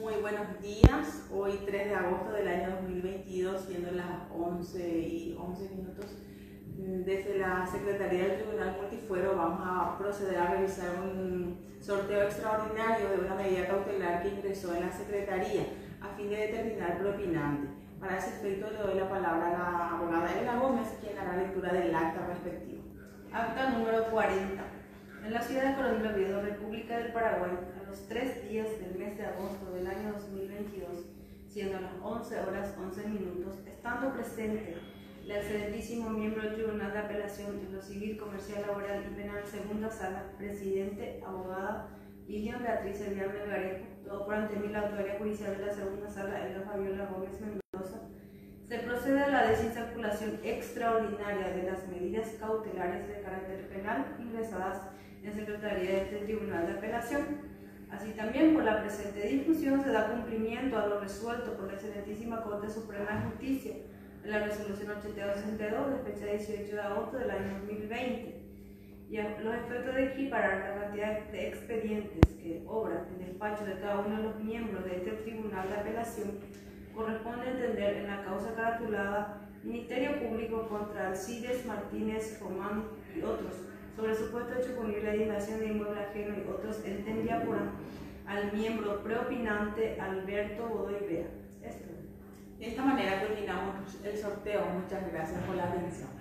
Muy buenos días, hoy 3 de agosto del año 2022, siendo las 11:11. Desde la Secretaría del Tribunal Multifuero vamos a proceder a realizar un sorteo extraordinario de una medida cautelar que ingresó en la Secretaría a fin de determinar propinante. Para ese efecto le doy la palabra a la abogada Elena Gómez, quien hará lectura del acta respectivo. Acta número 40. En la ciudad de Coronel Oviedo, República del Paraguay, a los 3 días del mes de agosto del año 2022, siendo las 11:11, estando presente el excelentísimo miembro del Tribunal de Apelación en lo Civil, Comercial, Laboral y Penal, Segunda Sala, presidente, abogada Lilian Beatriz Elviar Melgarejo, todo por ante mí la Autoridad Judicial de la Segunda Sala, Elena Fabiola Gómez Mendoza, se procede a la desinsaculación extraordinaria de las medidas cautelares de carácter penal ingresadas en Secretaría de este Tribunal de Apelación. Así también, por la presente discusión, se da cumplimiento a lo resuelto por la Excelentísima Corte Suprema de Justicia en la Resolución 8262 de fecha 18 de agosto del año 2020. Y a los efectos de equiparar la cantidad de expedientes que obran el despacho de cada uno de los miembros de este Tribunal de Apelación, corresponde entender en la causa caratulada Ministerio Público contra Alcides Martínez Román y otros, sobre supuesto hecho punible de invasión de inmueble ajeno y otros, entendía por al miembro preopinante Alberto Godoy Bea. De esta manera terminamos el sorteo. Muchas gracias por la atención.